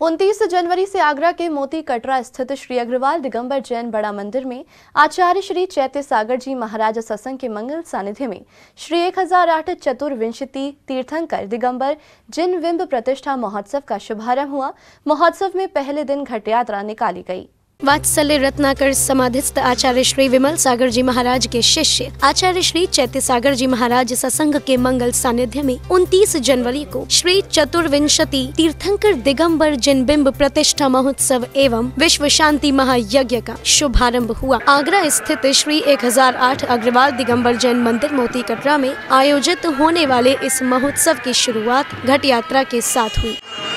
29 जनवरी से आगरा के मोती कटरा स्थित श्री अग्रवाल दिगंबर जैन बड़ा मंदिर में आचार्य श्री चैत्य सागर जी महाराज सत्संग के मंगल सानिध्य में श्री 1008 चतुर्विंशति तीर्थंकर दिगंबर जिन बिंब प्रतिष्ठा महोत्सव का शुभारंभ हुआ। महोत्सव में पहले दिन घट यात्रा निकाली गई। वात्सल्य रत्नाकर समाधिस्थ आचार्य श्री विमल सागर जी महाराज के शिष्य आचार्य श्री चैत्य सागर जी महाराज सत्संग के मंगल सानिध्य में 29 जनवरी को श्री चतुर्विंशति तीर्थंकर दिगंबर जिन बिंब प्रतिष्ठा महोत्सव एवं विश्व शांति महायज्ञ का शुभारंभ हुआ। आगरा स्थित श्री 1008 अग्रवाल दिगंबर जैन मंदिर मोती कटरा में आयोजित होने वाले इस महोत्सव की शुरुआत घट यात्रा के साथ हुई।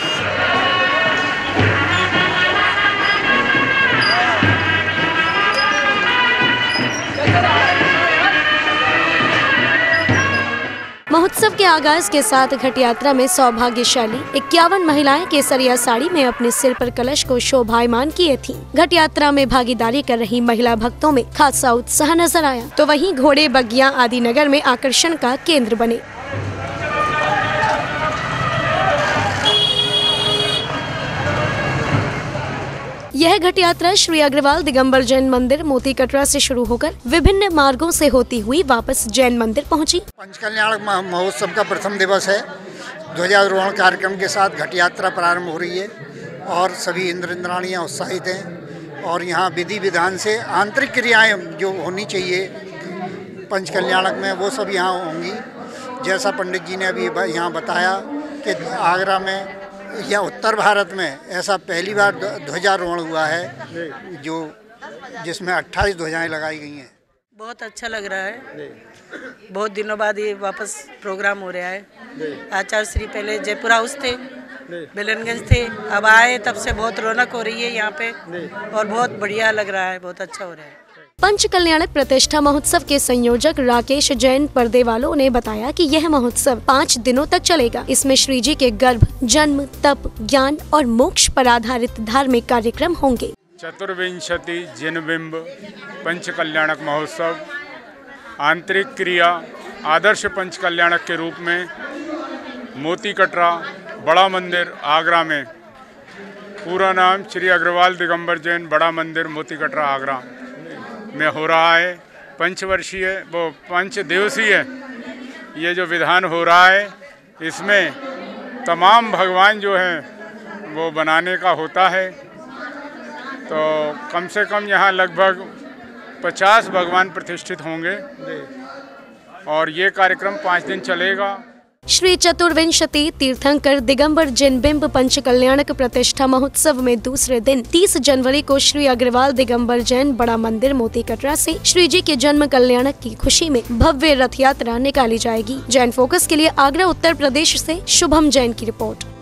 महोत्सव के आगाज के साथ घट यात्रा में सौभाग्यशाली 51 महिलाएं केसरिया साड़ी में अपने सिर पर कलश को शोभायमान किए थीं। घट यात्रा में भागीदारी कर रही महिला भक्तों में खासा उत्साह नजर आया, तो वहीं घोड़े बग्गियां आदि नगर में आकर्षण का केंद्र बने। यह घट यात्रा श्री अग्रवाल दिगंबर जैन मंदिर मोती कटरा से शुरू होकर विभिन्न मार्गों से होती हुई वापस जैन मंदिर पहुंची। पंचकल्याण महोत्सव का प्रथम दिवस है। ध्वजारोहण कार्यक्रम के साथ घट यात्रा प्रारंभ हो रही है और सभी इंद्र इंद्राणियाँ उत्साहित हैं और यहाँ विधि विधान से आंतरिक क्रियाएं जो होनी चाहिए पंचकल्याणक में वो सब यहाँ होंगी। जैसा पंडित जी ने अभी यहाँ बताया कि आगरा में या उत्तर भारत में ऐसा पहली बार ध्वजारोहण हुआ है जिसमें 28 ध्वजाएं लगाई गई हैं। बहुत अच्छा लग रहा है। बहुत दिनों बाद ये वापस प्रोग्राम हो रहा है। आचार्य श्री पहले जयपुर हाउस थे, बेलनगंज थे, अब आए तब से बहुत रौनक हो रही है यहाँ पे और बहुत बढ़िया लग रहा है, बहुत अच्छा हो रहा है। पंच कल्याणक प्रतिष्ठा महोत्सव के संयोजक राकेश जैन पर्देवालों ने बताया कि यह महोत्सव 5 दिनों तक चलेगा। इसमें श्री जी के गर्भ, जन्म, तप, ज्ञान और मोक्ष पर आधारित धार्मिक कार्यक्रम होंगे। चतुर्विंशति जिन बिंब पंच कल्याणक महोत्सव आंतरिक क्रिया आदर्श पंच कल्याणक के रूप में मोती कटरा बड़ा मंदिर आगरा में, पूरा नाम श्री अग्रवाल दिगंबर जैन बड़ा मंदिर मोती कटरा आगरा में हो रहा है। पंचवर्षीय वो 5 दिवसीय ये जो विधान हो रहा है, इसमें तमाम भगवान जो हैं वो बनाने का होता है। तो कम से कम यहाँ लगभग 50 भगवान प्रतिष्ठित होंगे और ये कार्यक्रम 5 दिन चलेगा। श्री चतुर्विंशति तीर्थंकर दिगंबर जिन बिंब पंच कल्याणक प्रतिष्ठा महोत्सव में दूसरे दिन 30 जनवरी को श्री अग्रवाल दिगंबर जैन बड़ा मंदिर मोती कटरा से श्री जी के जन्म कल्याणक की खुशी में भव्य रथ यात्रा निकाली जाएगी। जैन फोकस के लिए आगरा उत्तर प्रदेश से शुभम जैन की रिपोर्ट।